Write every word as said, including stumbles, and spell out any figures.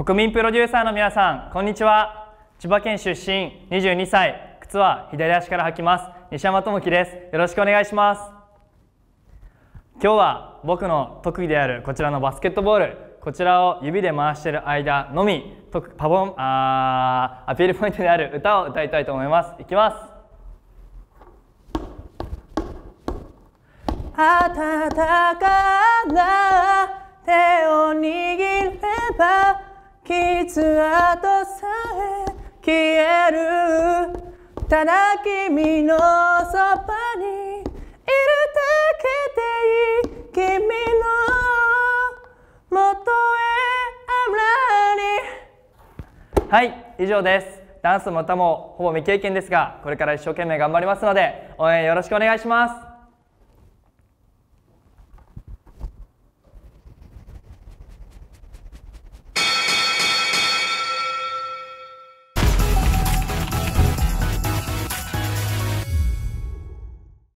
国民プロデューサーの皆さん、こんにちは。千葉県出身、にじゅうにさい、靴は左足から履きます。西山智樹です。よろしくお願いします。今日は僕の特技であるこちらのバスケットボール、こちらを指で回している間のみ、パボンあーアピールポイントである歌を歌いたいと思います。いきます。温かな手を握れば傷跡さえ消える。ただ君のそばにいるだけでいい。君の元へあらに。はい、以上です。ダンスも歌もほぼ未経験ですが、これから一生懸命頑張りますので応援よろしくお願いします。